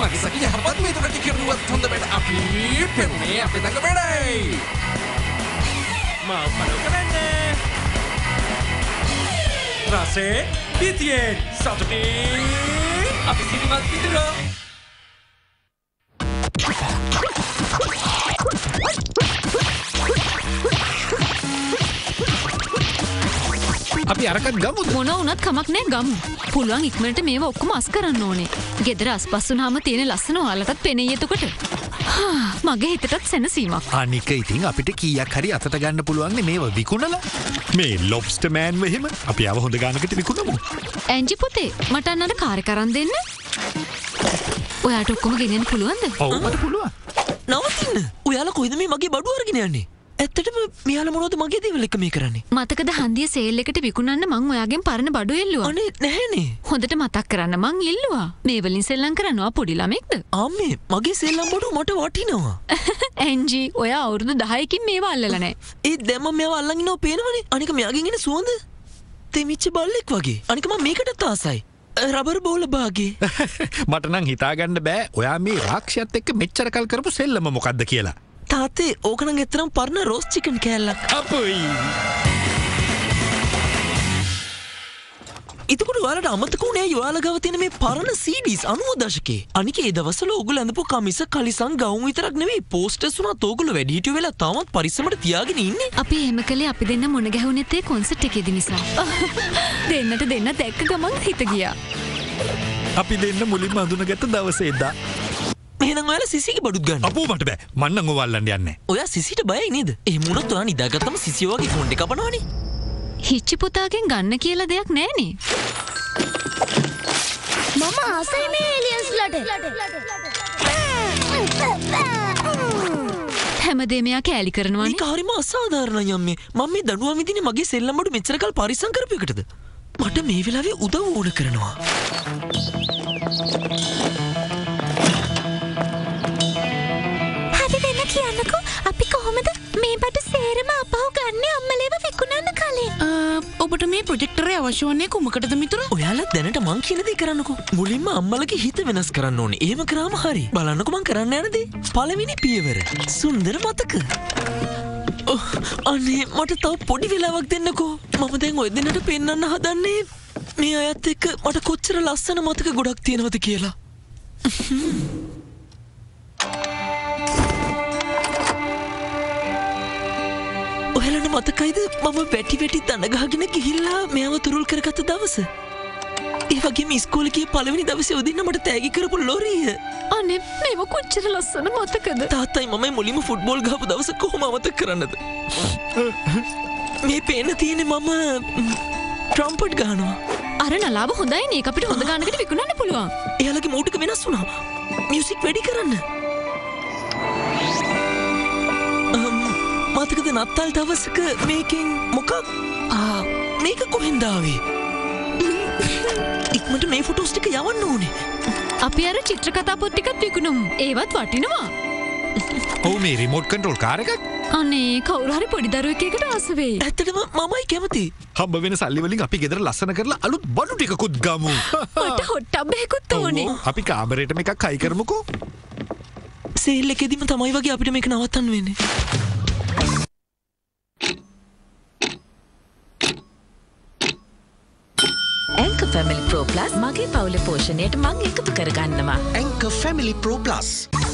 laki-lakinya harbat itu kan dikir buat contoh beda api penne api tangga bedai mau pada kerana rasa BTN satu ni api sini mati terus අපි අරකට ගමුද මොන වුණත් කමක් නෑ ගමු. පුළුවන් ඉක්මනට මේවා ඔක්කොම අස් කරන්න ඕනේ. ගෙදර අස්පස් වුණාම තියෙන ලස්සන ඔයාලටත් පෙනෙයි එතකොට. මගේ හිතටත් සැනසීමක්. අනික ඉතින් අපිට කීයක් හරි අතට ගන්න පුළුවන් මේවා විකුණලා. මේ ලොබ්ස්ටර් මෑන් වෙහිම අපි ආව හොඳ ගානකට විකුණමු. ඇන්ජි පුතේ මට අන්නර කාර් එක අරන් දෙන්න. ඔයාට ඔක්කොම ගෙනියන්න පුළුවන්ද? ඔව් මට පුළුවන්. නවතින්න. ඔයාලා කොහෙද මේ මගේ බඩුව අරගෙන යන්නේ? ඇත්තටම මෙයාලා මොනවද මගේ දේවල් එක මේ කරන්නේ? මතකද හන්දිය සේල් එකට විකුණන්න මං ඔයාගෙන් පරණ බඩු එල්ලුවා. අනේ නැහැනේ. හොඳට මතක් කරන්න මං ඉල්ලුවා. මේ වලින් සෙල්ලම් කරනවා පොඩි ළමෙක්ද? අම්මේ මගේ සෙල්ලම් බඩුව මට වටිනවා. ඇන්ජි ඔයා අවුරුදු 10කින් මේවා අල්ලලා නැහැ. ඒ දැන් මම මේවා අල්ලන් ඉනව පේනවනේ. අනික මෙයාගෙන් එන සුවඳ තෙමිච්ච බල්ලෙක් වගේ. අනික මම මේකටත් ආසයි. රබර් බෝල බාගේ. මට නම් හිතාගන්න බෑ ඔයා මේ රාක්ෂයත් එක්ක මෙච්චර කල් කරපු සෙල්ලම මොකද්ද කියලා. තාත්තේ ඕකනම් ඇත්තටම පරණ රෝස් චිකන් කෑල්ලක්. අපොයි. එතකොට ඔයාලට අමතක වුණේ ඔයාලා ගාව තියෙන මේ පරණ CDs 90 දශකේ. අනික ඒ දවස්වල ඕගොල්ලෝ අඳපු කමිස කලිසම් ගවුම් විතරක් නෙවෙයි පෝස්ටර්ස් උනත් ඕගොල්ලෝ වැඩි හිටියෝ වෙලා තාමත් පරිස්සමට තියාගෙන ඉන්නේ. අපි එහෙම කළේ අපි දෙන්න මොන ගැහුනෙත් ඒ කොන්සර්ට් එකේදී නිසා. දෙන්නට දෙන්න දැක්ක ගමන් හිත ගියා. අපි දෙන්න මුලින්ම අඳුනගත්ත දවසේ එදා. එහෙනම් ඔයාලා සිසිගේ බඩුත් ගන්න. අපෝ මට බෑ. මන් නම් ඔය අල්ලන්න යන්නේ. ඔයා සිසිට බයයි නේද? එහෙම වුණොත් ඔයා නිදාගත්තම සිසිය වගේ ෆෝන් එක කපනවනේ. හිච්චි පුතාගෙන් ගන්න කියලා දෙයක් නෑනේ. මම ආසයි මේ එලියන්ස්ලට. හැමදේම යා කෑලි කරනවානේ. මේක හරිම අසාධාරණයි අම්මේ. මම මේ දඬුවම් විදිනේ මගේ සෙල්ලම් බඩු මෙච්චර කල් පරිස්සම් කරපු එකටද? මට මේ වෙලාවේ උදව් ඕන කරනවා. කියන්නකෝ අපි කොහොමද මේ බඩු සේරම අපහු ගන්නේ අම්මලේව විකුණන්න කලින්? ඔබට මේ ප්‍රොජෙක්ටරේ අවශ්‍ය වන්නේ කුමකටද මිතුර? ඔයාලා දැනට මං කියන දේ කරන්නකෝ. මුලින්ම අම්මලගේ හිත වෙනස් කරන්න ඕනේ. එහෙම කරාම හරි. බලන්නකෝ මං කරන්න යන දේ. පළවෙනි පියවර. සුන්දර මතක. අනේ මට තව පොඩි වෙලාවක් දෙන්නකෝ. මම දැන් ඔය දෙන්නට පෙන්වන්න හදන්නේ මේ අයත් එක්ක මට කොච්චර ලස්සන මතක ගොඩක් තියෙනවද කියලා. ඔයාලට මතකයිද මම වැටි දන ගහගෙන ගිහිල්ලා මෙයාව තුරුල් කරගත්ත දවස? ඒ වගේම ඉස්කෝලේ ගිය පළවෙනි දවසේ උදින්න මට තෑගි කරපු ලොරිය. අනේ මේව කොච්චර ලස්සන මතකද? තාත්තයි මමයි මුලින්ම ෆුට්බෝල් ගහපු දවස කොහොම අමතක කරන්නද? මේ පේන තියෙන්නේ මම ට්‍රම්පට් ගහනවා. අර නලාව හොඳයි නේ. අපිට හොඳ ගානකට විකුණන්න පුළුවන්. එයාලගේ මූඩ් එක වෙනස් වුණා. මියුසික් වැඩි කරන්න. මතකද නත්තල් දවසක මේකෙන් මොකක් මේක කොහෙන්ද ආවේ? ඉක්මනට මේ ෆොටෝස් ටික යවන්න ඕනේ. අපි අර චිත්‍ර කතා පොත් ටිකත් විකුණමු. ඒවත් වටිනවා. ඔව් මේ රිමෝට් කන්ට්‍රෝල් කාර් එකක්. අනේ කවුරු හරි පොඩි දරුවෙක් එකට ආස වෙයි. ඇත්තටම මමයි කැමති. හම්බ වෙන සල්ලි වලින් අපි ගෙදර ලස්සන කරලා අලුත් බඩු ටිකකුත් ගමු. මට හොට් ටබ් එකකුත් ඕනේ. අපි කාමරේටම එකක් හයි කරමුකෝ. සේල් එකේදීම තමයි වගේ අපිට මේක නවත්තන්න වෙන්නේ. Anchor Family Pro Plus මගේ පවුලේ පෝෂණයට මං එකතු කරගන්නවා. Anchor Family Pro Plus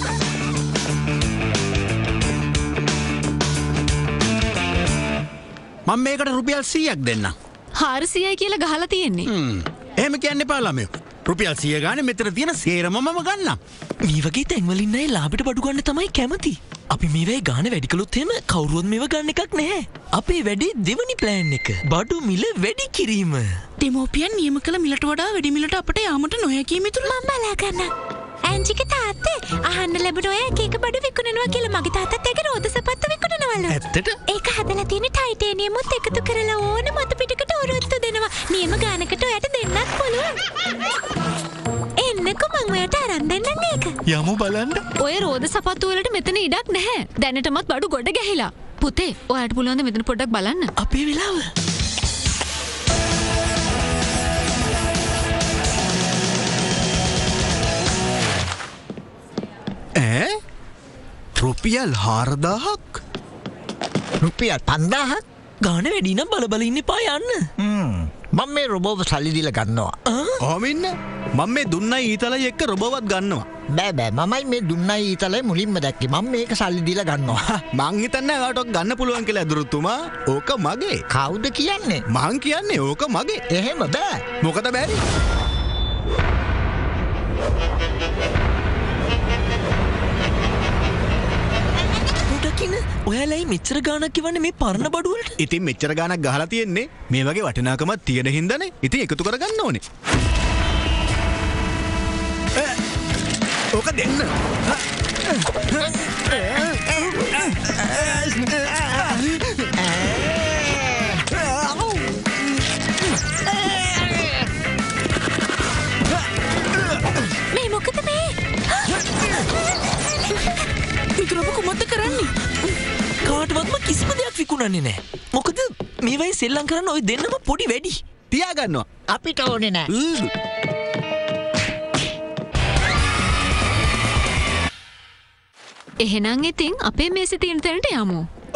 මම මේකට රුපියල් 100ක් දෙන්නම්. 400යි කියලා ගහලා තියෙන්නේ. එහෙම කියන්න එපා ළමයෝ. රුපියල් 100 ගානේ මෙතන තියෙන සේරම මම ගන්නම්. මේ වගේ තැන්වලින් අය ලාභයට බඩු ගන්න තමයි කැමති. අපි මේවයි ගාන වැඩි කළොත් එහෙම කවුරුවත් මේව ගන්න එකක් නැහැ. අපේ වැඩේ දෙවනි ප්ලෑන් එක. බඩු මිල වැඩි කිරීම. දෙමෝපියන් නියම කළ මිලට වඩා වැඩි මිලට අපට යාමට නොහැකි මිතුරු. මම බලා ගන්න. ඇන්ජිගේ තාත්තේ අහන්න ලැබුණ ඔය එක එක බඩු විකුණනවා කියලා මගේ තාත්තත් ඒක රෝද සපත්තු විකුණනවලු. ඇත්තට? ඒක හදලා තියෙන ටයිටේනියමුත් එකතු කරලා ඕන මත පිටකට ඔරොත්තු දෙනවා. නියම ගානකට ඔයාට දෙන්නත් පුළුවන්. එන්නකෝ මං ඔයාට අරන් දෙන්නම් ඒක. යමු බලන්න. ඔය රෝද සපත්තු වලට මෙතන ඉඩක් නැහැ. දැනටමත් බඩු ගොඩ ගැහිලා. පුතේ ඔයාට පුළුවන් ද මෙතන පොඩ්ඩක් බලන්න? අපේ වෙලාව. රුපියල් 4000ක් රුපියල් 5000ක් ගාන වැඩි නම් බල බල ඉන්න එපා යන්න. මම මේ රොබෝව සල්ලි දීලා ගන්නවා. ඔහොම ඉන්න. මම මේ දුන්නයි ඊතලයි එක්ක රොබෝවත් ගන්නවා. බෑ මමයි මේ දුන්නයි ඊතලයි මුලින්ම දැක්කේ. මම මේක සල්ලි දීලා ගන්නවා. මං හිතන්නේ ඔයාට ගන්න පුළුවන් කියලා ඇදුරුතුමා. ඕක මගේ. කවුද කියන්නේ? මං කියන්නේ ඕක මගේ. එහෙම බෑ. මොකද බැරි? ඔයාලයි මෙච්චර ගානක් කිවන්නේ මේ පරණ බඩුවලට? ඉතින් මෙච්චර ගානක් ගහලා තියෙන්නේ මේ වගේ වටිනාකමක් තියෙන හින්දානේ. ඉතින් එකතු කරගන්න ඕනේ. ඕක දෙන්න. මේ මොකද මේ? විකුණපු කුමක්ද කරන්නේ? කාටවත්ම කිසිම දෙයක් විකුණන්නේ නැහැ. මොකද මේ වගේ සෙල්ලම් කරන්න ඔය දෙන්නම පොඩි වැඩි. තියාගන්නවා. අපිට ඕනේ නෑ. එහෙනම් ඉතින් අපේ මේසෙ තියෙන තැනට යමු.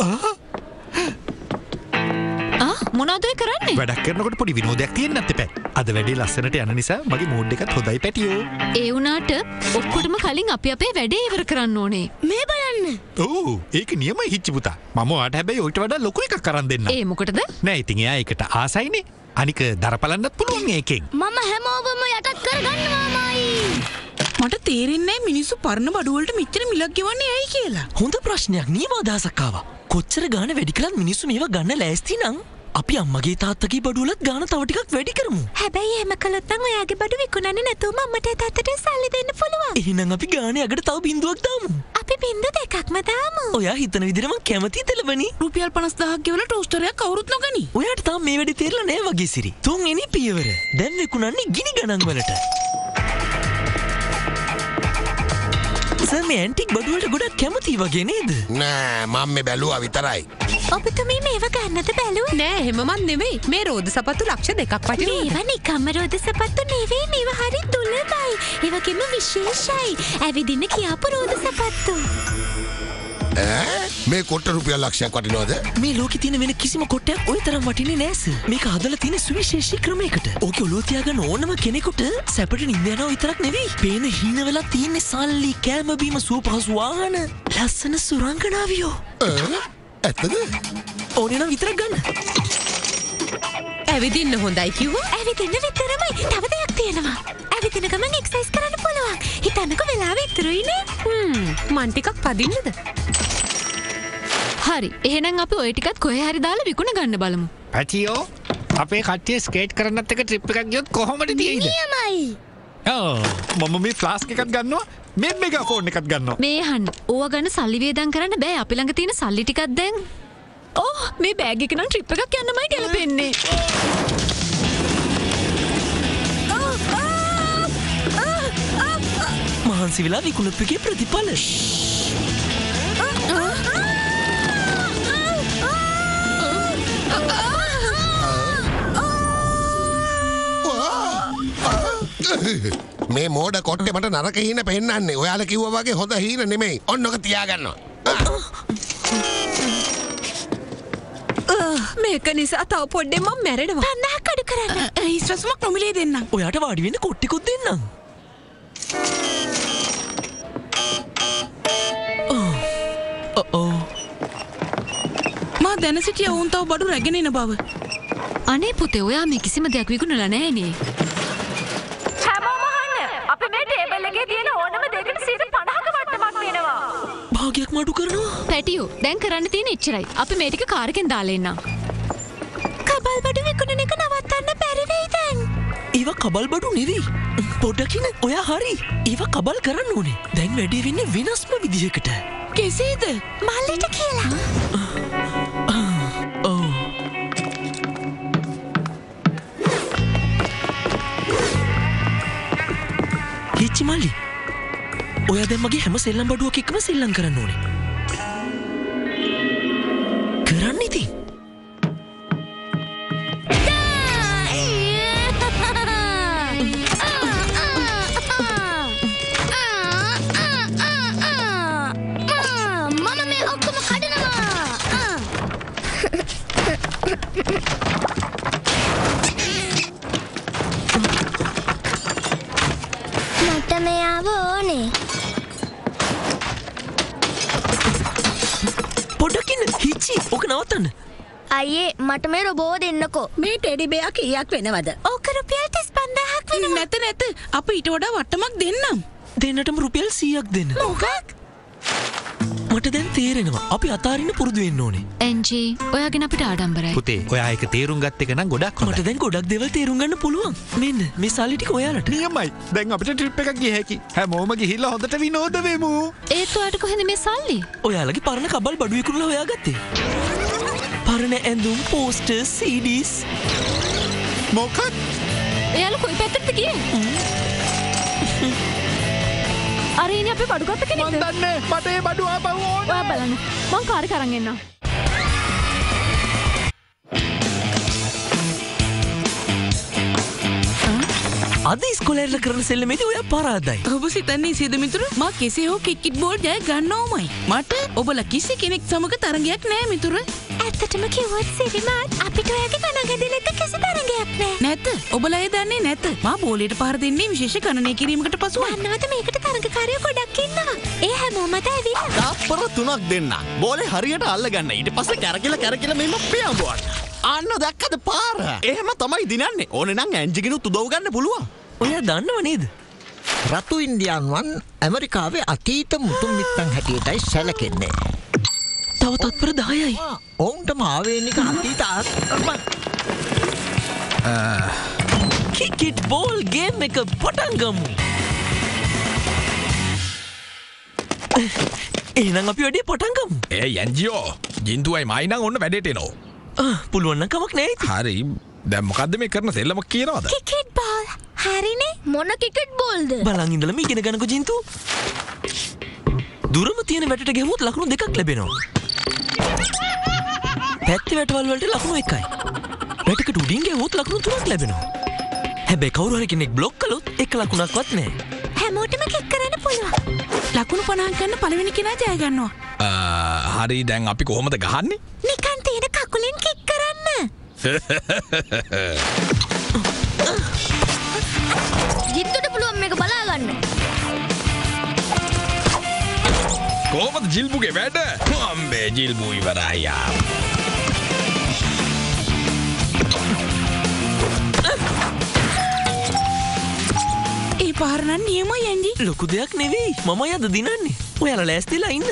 මොනවද ඔය කරන්නේ? වැඩක් කරනකොට පොඩි විනෝදයක් තියෙන්නත් එපා. අද වැඩේ ලස්සනට යන නිසා මගේ මූඩ් එකත් හොඳයි පැටියෝ. ඒ වුණාට ඔක්කොටම කලින් අපි අපේ වැඩේ ඉවර කරන්න ඕනේ. මේ බලන්න. ඕ ඒක නියමයි හිච්චි පුතා. මම ඔයාට හැබැයි ඔයිට වඩා ලොකු එකක් කරන් දෙන්නම්. ඒ මොකටද? නෑ ඉතින් එයා ඒකට ආසයිනේ. අනික දරපලන්නත් පුළුවන් ඒකෙන්. මම හැමෝවම යටත් කරගන්නවාමයි. මට තේරෙන්නේ මිනිස්සු පරණ බඩුවලට මෙච්චර මිලක් ගෙවන්නේ ඇයි කියලා. හොඳ ප්‍රශ්නයක්. නියම අදහසක් ආවා. කොච්චර ගාන වැඩි කළත් මිනිස්සු මේවා ගන්න ලෑස්ති නම් අපි අම්මගේ තාත්තගේ බඩුවලත් ගාන තව ටිකක් වැඩි කරමු. හැබැයි එහෙම කළොත් නම් ඔයාගේ බඩු විකුණන්නේ නැතුව අම්මට තාත්තට සල්ලි දෙන්න පුළුවන්. එහෙනම් අපි ගානේ අගට තව බින්දුවක් දාමු. අපි බින්දු දෙකක්ම දාමු. ඔයා හිතන විදිහට මම කැමතියි තෙලබනි. රුපියල් 50000ක් ගෙවලා ටෝස්ටරයක් කවුරුත් නොගනි. ඔයාට තාම මේ වැඩේ තේරෙලා නෑ වගේ සිරි. තුන්වෙනි පියවර. දැන් විකුණන්නේ ගිනි ගණන් වලට. සර් මේ ඇන්ටික් බඩුවලට ගොඩක් කැමතියි වගේ නේද? නෑ මම මේ බැලුවා විතරයි. ඔබතුමී මේව ගන්නද බැලුවේ? නෑ එහෙමමත් නෙවෙයි. මේ රෝද සපත්තු ලක්ෂ 2ක් වටිනවා. මේවා නිකම්ම රෝද සපත්තු නෙවෙයි. මේවා හරි දුලබයි. ඒ වගේම විශේෂයි. ඇවිදින්න කියාපු රෝද සපත්තු. මේ කොට රුපියල් ලක්ෂයක් වටිනවද? මේ ලෝකේ තියෙන වෙන කිසිම කොටයක් ওই තරම් වටින්නේ නෑ සර්. මේක හදලා තියෙන සුවිශේෂී ක්‍රමයකට. ඕකේ ඔලුව තියාගන්න ඕනම කෙනෙකුට සැපට නිින්ද යනවා විතරක් නෙවෙයි. පේන හීන වෙලා තියෙන සල්ලි, කෑම බීම, සුවපහසු වාහන, ලස්සන සුරංගනාවියෝ. ඇත්තද? ඕනේ නම් විතරක් ගන්න. ඇවිදින්න හොඳයි කිව්වා. ඇවිදින්න විතරමයි. තව දෙයක් තියෙනවා. ඇවිදින ගමන් එක්සර්සයිස් කරන්න පුළුවන්. හිතන්නකෝ වෙලාව ඉතුරුයිනේ. මන් ටිකක් පදින්නද? හරි. එහෙනම් අපි ඔය ටිකත් කොහේ හරි දාලා විකුණ ගන්න බලමු. පැටියෝ අපේ කට්ටිය ස්කේට් කරන්නත් එක ට්‍රිප් එකක් ගියොත් කොහොමද තියෙන්නේ? නියමයි. මම මේ ෆ්ලාස්ක් එකක් ගන්නවා. මේ මෙගාෆෝන් එකක් ගන්නවා. මේ අහන්න. ඕවා ගන්න සල්ලි වේදම් කරන්න බෑ. අපි ළඟ තියෙන සල්ලි ටිකක් දැන්. මේ බෑග් එක නම් ට්‍රිප් එකක් යන්නමයි ගැලපෙන්නේ. මහන්සි වෙලා විකුණපු එකේ ප්‍රතිඵල. මේ මෝඩ කොට්ටේ මට නරක හීන පෙන්නන්නේ. ඔයාලා කිව්වා වගේ හොඳ හීන නෙමෙයි. ඔන්න ඔක තියාගන්නවා. මේක නිසා තව පොඩ්ඩෙන් මම මැරෙනවා. 50ක් අඩු කරන්න. ඉස්රස්මක් නොමිලේ දෙන්නම්. ඔයාට වාඩි වෙන්න කොට්ටිකුත් දෙන්නම්. මා දැන සිටිය ඔවුන් තව බඩු රැගෙන එන බව. අනේ පුතේ ඔයා මේ කිසිම දෙයක් විකුණලා නැහනේ. හැමෝම අහන්න. අපි මේ ටේබල් එකේ තියෙන ඕනම දෙයකට 50ක වට්ටමක් වෙනවා. භාගයක් මඩු කරනවා. පැටියෝ දැන් කරන්න තියෙන එච්චරයි. අපි මේ ටික කාර් එකෙන් දාලා එන්නම්. කබල් බඩු විකුණන එක නවත්තන්න බැරි වෙයි දැන්. ඒවා කබල් බඩු නෙවෙයි. පොඩ්ඩකින් ඔයා හරි. ඒවා කබල් කරන්න ඕනේ. දැන් වැඩේ වෙන්නේ වෙනස්ම විදිහකට. කෙසේද? මල්ලිට කියලා. හිච්චි මල්ලි. ඔයා දැන් මගේ හැම සෙල්ලම් බඩුවක් එක්කම සෙල්ලම් කරන්න ඕනේ. කරන්න ඉතින්. මෙයාව ඕනේ. පොඩ්ඩක් ඉන්න. හිචි. ඔක නවත්තන්න. අයියේ මට මේ රොබෝ දෙන්නකෝ. මේ ටෙඩි බෙයා කීයක් වෙනවද? ඕක රුපියල් 35000ක් වෙනවා. නැත. අපි ඊට වඩා වට්ටමක් දෙන්නම්. දෙන්නටම රුපියල් 100ක් දෙන්න. මොකක්? මට දැන් තේරෙනවා. අපි අතාරින්න පුරුදු වෙන්න ඕනේ. එන්ජී, ඔයාගෙන අපිට ආඩම්බරයි. පුතේ, ඔයා ඒක තේරුම් ගත්ත එක නම් ගොඩක් හොඳයි. මට දැන් ගොඩක් දේවල් තේරුම් ගන්න පුළුවන්. මෙන්න මේ සල්ලි ටික ඔයාලට. නියමයි. දැන් අපිට ට්‍රිප් එකක් ගිය හැකි. හැමෝම ගිහිල්ලා හොඳට විනෝද වෙමු. ඒත් ඔයාට කොහෙද මේ සල්ලි? ඔයාලගේ පරණ කබල් බඩු විකුණලා හොයාගත්තේ. පරණ ඇඳුම්, පෝස්ටර්ස්, CDs. මොකක්ද? එයාලා කොයි පැත්තටද ගියේ? අර ඉන්නේ අපි බඩු ගත්ත කෙනෙක්ද? මන් දන්නේ. මට ඒ බඩු ආපහු ඕනේ. ඔයා බලන්න. මං කාර් එක අරන් එන්නම්. අද ඉස්කෝලේ කරන සෙල්ලමේදී ඔයා පරාදයි. ඔබ සිතන්නේ සියද මිතුරු මා කෙසේ හෝ ක්‍රිකට් බෝල් ජය ගන්නවමයි. මට ඔබලා කිසි කෙනෙක් සමග තරගයක් නෑ මිතුරු. ඇත්තටම කිව්වොත් සිරිමාත් අපිට ඔයාගේ ගණන් හැදෙන එක කිසි තරගයක් නෑ. නැත. ඔබලා ඒ දන්නේ නැත. මා බෝලයට පාර දෙන්නේ විශේෂ ගණනය කිරීමකට පසුව. දන්නවද මේකට තරගකාරයෝ ගොඩක් ඉන්නවා. ඒ හැමෝම මත ඇවිල්ලා. තප්පර 3ක් දෙන්න. බෝලේ හරියට අල්ලගන්න. ඊට පස්සේ කැරකිලා මෙහෙම පියඹවන්න. අන්න දැක්කද පාර? එහෙම තමයි දිනන්නේ. ඕනේ නම් ඇන්ජිගිනුත් උදව් ගන්න පුළුවන්. ඔයා දන්නව නේද? රතු ඉන්දියානුවන් ඇමරිකාවේ අතීත මුතුන් මිත්තන් හැටියටයි සැලකෙන්නේ. තව තත්පර 10යි. ඔවුන්ටම ආවේනික අතීත ක්‍රිකට් බෝල් ගේම් එක පටන් ගමු. එහෙනම් අපි වැඩේ පටන් ගමු. ඒ යන්ජියෝ ජින්තුවයි මයි නම් ඔන්න වැඩේට එනවා. පුළුවන් නම් කමක් නෑ ඉතින්. හරි. දැන් මොකද්ද මේ කරන සෙල්ලම කියනවද? Cricket ball. හරිනේ. මොන ක්‍රිකට් බෝල්ද? බලන් ඉඳලා ඉගෙන ගන්නකො ජින්තු. දුරම තියෙන වැටට ගෙවුවොත් ලකුණු 2ක් ලැබෙනවා. පැත්තේ වැටවල වලට ලකුණු 1යි. වැටකට උඩින් ගෙවුවොත් ලකුණු 3ක් ලැබෙනවා. හැබැයි කවුරු හරි කෙනෙක් බ්ලොක් කළොත් 1 ලකුණක්වත් නැහැ. හැමෝටම කික් කරන්න පුළුවන්. ලකුණු 50ක් ගන්න පළවෙනි කෙනා ජය ගන්නවා. හරි දැන් අපි කොහොමද ගහන්නේ? නිකන් තියෙන කකුලෙන් කික් කරන්න. ජිත්තුට පුළුවන් මේක බලා ගන්න. කොහොමද ජිල්බුගේ වැඩ? අම්බේ ජිල්බු ඉවරයි. ඒ පාර නම් නියමයි ඇන්ජි. ලොකු දෙයක් නෙවෙයි. මමයි අද දිනන්නේ. ඔයාලා ලෑස්තිලා ඉන්න.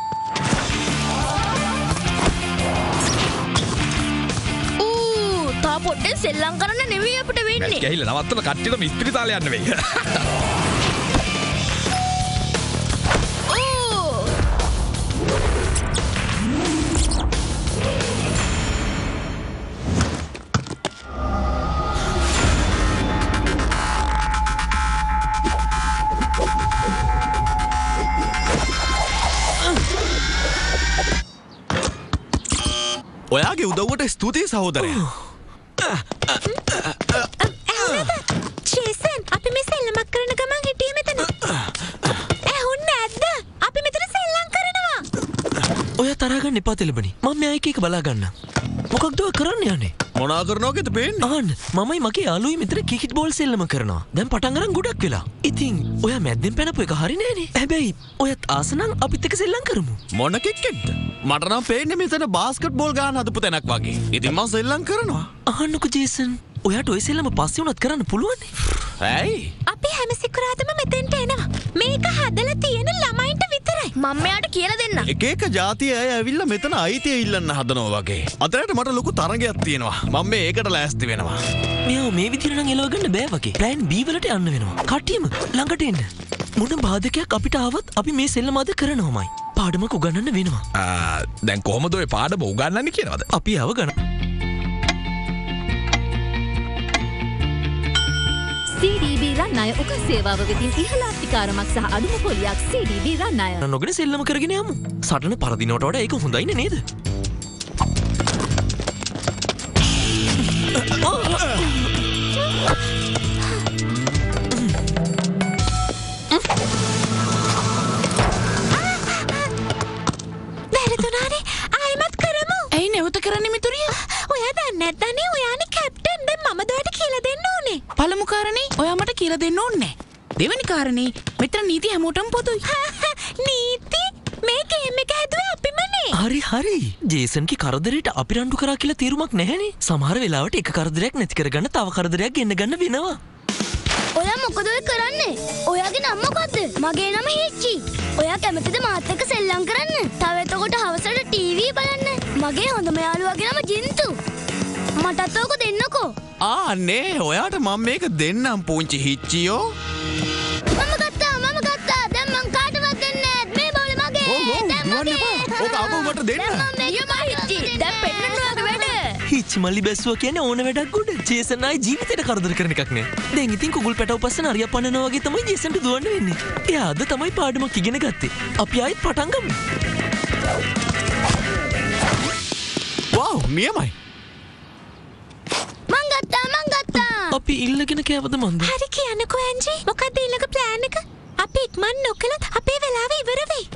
තා පොඩ්ඩෙන් සෙල්ලම් කරන්න නෙවෙයි අපිට වෙන්නේ. මැච් ගිහිල්ලා නවත්තලා කට්ටියටම ඉස්පිරිතාලේ යන්න වෙයි. ඔයාගේ උදව්වට ස්තුතියි සහෝදරයා. ජේසන් අපි මේ සෙල්ලමක් කරන ගමන් හිටියේ මෙතන. ඇහුන්නේ නැද්ද? අපි මෙතන සෙල්ලම් කරනවා. ඔයා තරහ ගන්න එපා තෙලබනි. මම මෙයා එක බලා ගන්න. මොකක්ද ඔය කරන්න යන්නේ? මොනා කරනවද පේන්නේ? අහන්න මමයි මගේ යාළුවයි මෙතන ක්‍රිකට් බෝල් සෙල්ලම කරනවා. දැන් පටන් අරන් ගොඩක් වෙලා. ඉතින් ඔයා මැද්දෙන් පැනපු එක හරි නෑනේ. හැබැයි ඔයත් ආස නම් අපිත් එක්ක සෙල්ලම් කරමු. මොන කික්කෙක්ද? මට නම් පේන්නේ මෙතන බාස්කට් බෝල් ගහන්න හදපු තැනක් වගේ. ඉතින් මම සෙල්ලම් කරනවා. අහන්නකෝ ජේසන්. ඔයාට ඔය සෙල්ලම පස්සේ වුණත් කරන්න පුළුවන් නේ. ඇයි? අපි හැම සිකුරාදම මෙතෙන්ට එනවා. මේක හදලා තියෙන ළමයින්ට විතරයි. මම මෙයාට කියලා දෙන්න. එක එක ජාතිය අය ඇවිල්ලා මෙතන අයිතිය ඉල්ලන්න හදනවා වගේ. අතරට මට ලොකු තරගයක් තියෙනවා. මම මේකට ලෑස්ති වෙනවා. මෙයා මේ විදිහට නම් එලව ගන්න බෑ වගේ. ප්ලෑන් B වලට යන්න වෙනවා. කට්ටියම ළඟට එන්න. මොන බාධකයක් අපිට ආවත් අපි මේ සෙල්ලම අද කරනවාමයි. පාඩමක් උගන්වන්න වෙනවා. දැන් කොහොමද ඔය පාඩම උගන්වන්නේ කියනවද? අපි ආව ගන්න. CDB රන්නය උක සේවාව වෙතින් ඉහළ අධිකාරමක් සහ අඩුම පොලියක් CDB රන්නය. නොගෙන සෙල්ලම කරගෙන යමු. සටන පරදිනවට වඩා ඒක හොඳයිනේ නේද? වැරදුනානේ. ආයෙමත් කරමු. ඇයි නැවත කරන්නේ මිතුරිය? ඔයා දන්නේ නැද්දනේ ඔයානේ කැප්ටන්. දැන් මම ඔයාට කියලා දෙන්න ඕනේ. පළමු කාරණේ ඔයා මට කියලා දෙන්න ඕනේ. දෙවැනි කාරණේ මෙතන නීති හැමෝටම පොදුයි. නීති මේ ගේම් එක හැදුවේ අපිමනේ. හරි. ජේසන්ගේ කරදරයට අපි රණ්ඩු කරා කියලා තීරුමක් නැහැනේ. සමහර වෙලාවට එක කරදරයක් නැති කරගන්න තව කරදරයක් ගෙන්න ගන්න වෙනවා. ඔයා මොකද ඔය කරන්නේ? ඔයාගේ නම මොකද්ද? මගේ නම හිච්චි. ඔයා කැමතිද මාත් එක්ක සෙල්ලම් කරන්න? තව එතකොට හවසට ටීවී බලන්න. මගේ හොඳම යාළුවාගේ නම ජින්තු. මටත් ඕක දෙන්නකෝ. නේ ඔයාට මම මේක දෙන්නම් පුංචි හිච්චියෝ. මම ගත්තා. දැන් මං කාටවත් දෙන්නේ නැහැ. මේ බෝලේ මගේ. දැන් මගේ. ඕක අපුවට දෙන්න. හිච්චි. දැන් පෙන්නන්න ඔයාගේ වැඩ. හිච්චි මල්ලි බැස්සුවා කියන්නේ ඕන වැඩක් ගොඩ. ජේසන් ආයි ජීවිතේට කරදර කරන එකක් නෑ. දැන් ඉතින් කුකුල් පැටව පස්සෙන් අරියක් පන්නනවා වගේ තමයි ජේසන්ට දුවන්න වෙන්නේ. එයා අද තමයි පාඩමක් ඉගෙන ගත්තේ. අපි ආයිත් පටන් ගමු. වව් නියමයි. මං ගත්තා. අපි ඉල්ලගෙන කෑවද මන්ද? හරි කියන්නකෝ ඇන්ජි. මොකක්ද ඊළඟ ප්ලෑන් එක? අපි ඉක්මන් නොකලත් අපේ වෙලාව ඉවර වෙයි.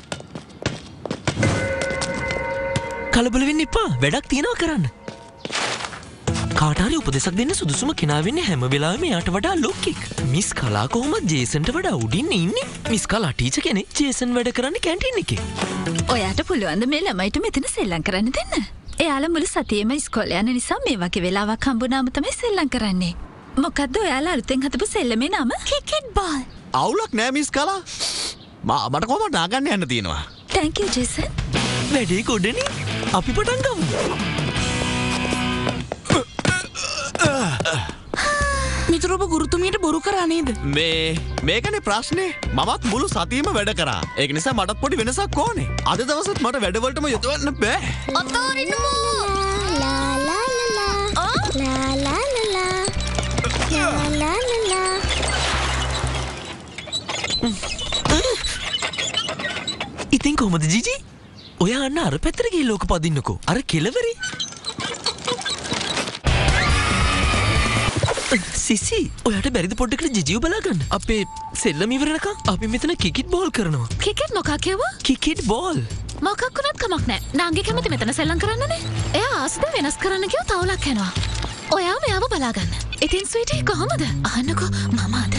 කලබල වෙන්න එපා. වැඩක් තියෙනවා කරන්න. කාට හරි උපදෙසක් දෙන්න සුදුසුම කෙනා වෙන්නේ හැම වෙලාවෙම එයාට වඩා ලොක්ෙක්. මිස් කලා කොහොමද ජේසන්ට වඩා උඩින් ඉන්නේ? මිස් කලා ටීචර් කෙනෙක් ජේසන් වැඩ කරන්නේ කැන්ටින් එකේ. ඔයාට පුළුවන් ද මේ ළමයිට මෙතන සෙල්ලම් කරන්න දෙන්න? එයාලා මුළු සතියේම ඉස්කෝලේ යන නිසා මේ වගේ වෙලාවක් හම්බුනාම තමයි සෙල්ලම් කරන්නේ. මොකද්ද ඔයාලා අලුතෙන් හදපු සෙල්ලමේ නම? Cricket ball. අවුලක් නෑ මිස් කලා. මට කොහොමද නාගන්න යන්න තියෙනවා. Thank you ජේසන්. වැඩේ ගොඩනේ. අපි පටන් ගමු. මිතුරු ඔබ ගුරුතුමියට බොරු කරා නේද? මේකනේ ප්‍රශ්නේ. මමත් මුළු සතියෙම වැඩ කරා. ඒක නිසා මටත් පොඩි වෙනසක් ඕනේ. අද දවසත් මට වැඩවලටම යොදවන්න බෑ. අතෝරින්නමෝ. ලා ලා ලා ලා. ලා ලා ලා ලා. ලා ලා ලා. ඉතින් කොහමද ජිජි? ඔයා අන්න අර පැත්තට ගිහින් ලෝක පදින්නකෝ. අර කෙලවරේ. සිසි ඔයාට බැරිද පොඩ්ඩකට ජිජිව බලා ගන්න? අපේ සෙල්ලම ඉවරනකම් අපි මෙතන කිකිට් බෝල් කරනවා. ක්‍රිකට් මොකක් කියවා? Cricket ball. මොකක් වුණත් කමක් නෑ. නාංගේ කැමති මෙතන සෙල්ලම් කරන්නනේ. එයා ආසද වෙනස් කරන්න කිව්ව තවලක් යනවා. ඔයා මෙයාව බලා ගන්න. ඉතින් ස්වීටි කොහමද? අහන්නකෝ මම අද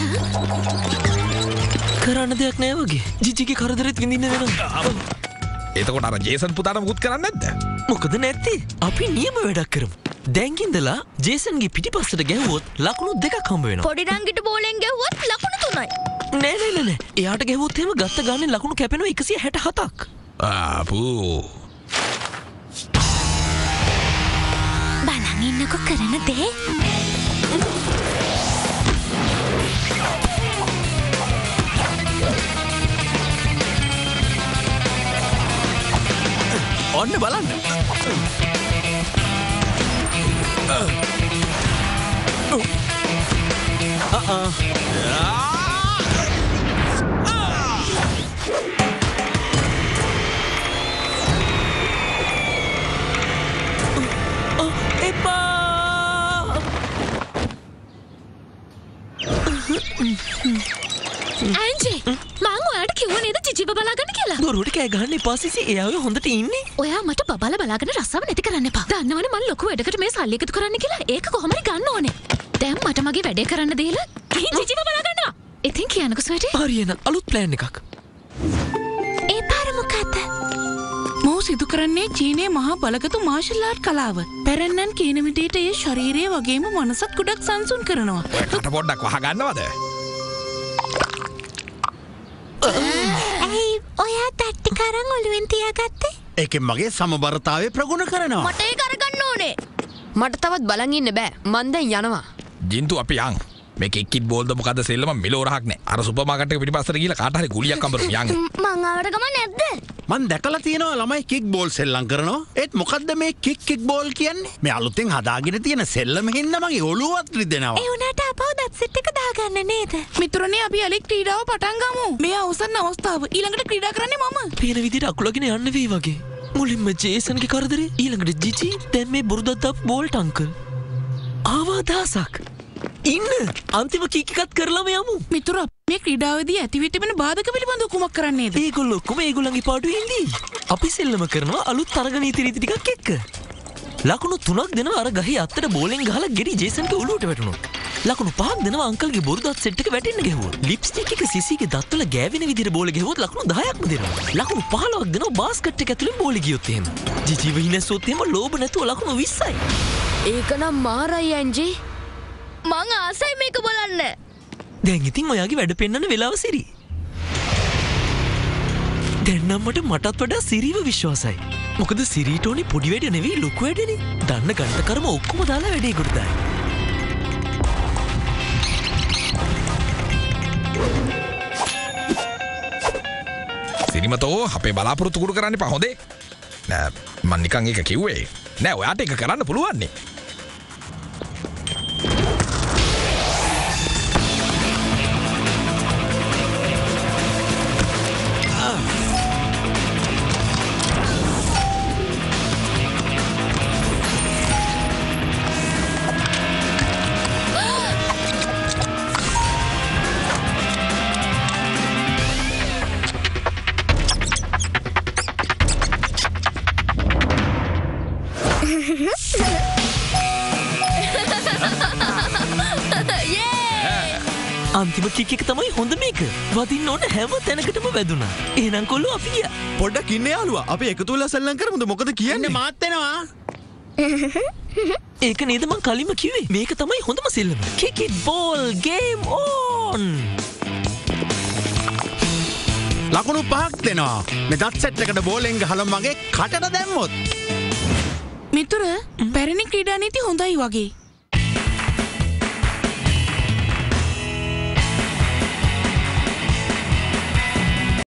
කරන්න දෙයක් නෑ වගේ. ජිජිගේ කරදරෙත් විඳින්න වෙනවා. එතකොට අර ජේසන් පුතාට මුකුත් කරන්නේ නැද්ද? මොකද නැත්තේ? අපි නියම වැඩක් කරමු. දැන් ඉඳලා ජේසන්ගේ පිටිපස්සට ගැහුවොත් ලකුණු 2ක් හම්බ වෙනවා. පොඩි රංගිට බෝලෙන් ගැහුවොත් ලකුණු 3යි. නෑ. එයාට ගැහුවොත් එහෙම ගත්ත ගානේ ලකුණු කැපෙනවා 167ක්. ආපු. බලන් ඉන්නකෝ කරන දේ. ඔන්න බලන්න. ඇන්ජි මං ඔයාට කිව්ව නේද ජිජිව බලාගන්න කියලා? බොරුවට කෑ ගහන්න එපා සිසි. එයා ඔය හොඳට ඉන්නේ. ඔයා මට බබාලා බලාගෙන රස්සාව නැති කරන්න එපා. දන්නවනේ මං ලොකු වැඩකට මේ සල්ලි එකතු කරන්න කියලා. ඒක කොහොම හරි ගන්න ඕනේ. දැන් මට මගේ වැඩේ කරන්න දීලා ජිජිව බලා ගන්නවා. ඉතින් කියන්නකෝ ස්වීටි. හරියන අලුත් ප්ලෑන් එකක්. ඒ පාර මොකද්ද? මෝ සිදු කරන්නේ චීනයේ මහා බලගතු මාෂල් ආර්ට් කලාව. පැරැන්නන් කියන විදිහට ඒ ශරීරය වගේම මනසත් ගොඩක් සංසුන් කරනවා. ඔය කට පොඩ්ඩක් වහගන්නවද? ඇයි ඔයා තට්ටි කරන් ඔලුවෙන් තියාගත්තේ? ඒකෙන් මගේ සමබරතාවය ප්‍රගුණ කරනවා. මට ඒක අරගන්න ඕනේ. මට තවත් බලන් ඉන්න බෑ. මන් දැන් යනවා. ජින්තු අපි යන්. මේ කික්කිට් බෝල්ද මොකද්ද සෙල්ලම මෙලෝ රහක් නෑ. අර සුපර් මාකට් එක පිටිපස්සට ගිහලා කාට හරි ගුලියක් අඹරමු යන්. මං ආවට ගමන් නැද්ද? මන් දැකලා තියෙනවා ළමයි කික් බෝල් සෙල්ලම් කරනවා. ඒත් මොකද්ද මේ කික් බෝල් කියන්නේ? මේ අලුතෙන් හදාගෙන තියෙන සෙල්ලම හින්දා මගේ ඔළුවත් රිදෙනවා. ඒ උනාට අපව දත් සෙට් එක දාගන්න නේද? මිතුරනේ අපි අලෙක් ක්‍රීඩාව පටන් ගමු. මේ අවසන් අවස්ථාව. ඊළඟට ක්‍රීඩා කරන්නේ මම. පේන විදිහට අකුලගෙන යන්න වෙයි වගේ. මුලින්ම ජේසන්ගේ කරදරේ ඊළඟට ජිජි දැන් මේ බොරුදත් බෝල්ට අංකල්. ආවාදාසක්. ඉන්න අන්තිම කීකත් කරලාම යමු. මිතුර මේ ක්‍රීඩාවේදී ඇතිවිට වෙන බාධක පිළිබඳව කුමක් කරන්නේද? ඒගොල්ලෝ ඔක්කොම ඒගොල්ලන්ගේ පාඩුවේ ඉඳී. අපි සෙල්ලම කරනවා අලුත් තරග නීති රීති ටිකක් එක්ක. ලකුණු 3ක් දෙනවා අර ගහේ අත්තට බෝලෙන් ගහලා ගෙඩි ජේසන්ගේ ඔළුවට වැටුණා. ලකුණු 5ක් දෙනවා අංකල්ගේ බොරු දත් සෙට් එක වැටෙන්න ගැහුවා. ලිප්ස්ටික් එක සිසිගේ දත්වල ගෑවෙන විදිහට බෝලේ ගැහුවොත් ලකුණු 10ක්ම දෙනවා. ලකුණු 15ක් දෙනවා බාස්කට් එක ඇතුලෙන් බෝලේ ගියොත් එහෙම. ජිජීව හිනස්සොත් එහෙම ලෝභ නැතුව ලකුණු 20යි. ඒක නම් මාරයි ඇන්ජි. මං ආසයි මේක බලන්න. දැන් ඉතින් ඔයාගේ වැඩ පෙන්නන වෙලාව සිරි. දැන් නම් මටත් වඩා සිරිව විශ්වාසයි. මොකද සිරීටෝනි පොඩි වැඩ නෙවෙයි ලොකු වැඩනේ. දන්න ගණිතකර්ම ඔක්කොම දාලා වැඩේ කොට දායි. සිරිමතෝ අපේ බලාපොරොත්තු කුඩු කරන්න එපා හොඳේ. නෑ මං නිකන් ඒක කිව්වේ. නෑ ඔයාට ඒක කරන්න පුළුවන් නේ. අන්තිම කික් එක තමයි හොඳ මේක. වදින්න ඕන හැම තැනකටම වැදුනා. එහෙනම් කොල්ලෝ අපි ගියා. පොඩ්ඩක් ඉන්න යාළුවා. අපි එකතු වෙලා සෙල්ලම් කරමුද? මොකද කියන්නේ? මාත් එනවා. ඒක නේද මං කලින්ම කිව්වේ. මේක තමයි හොඳම සෙල්ලම. Kick it ball game on. ලකුණු 5ක් දෙනවා. මේ දත් සෙට් එකට බෝලෙන් ගහලා මගේ කටට දැම්මොත්. මිතුර පැරණි ක්‍රීඩා නීති හොඳයි වගේ.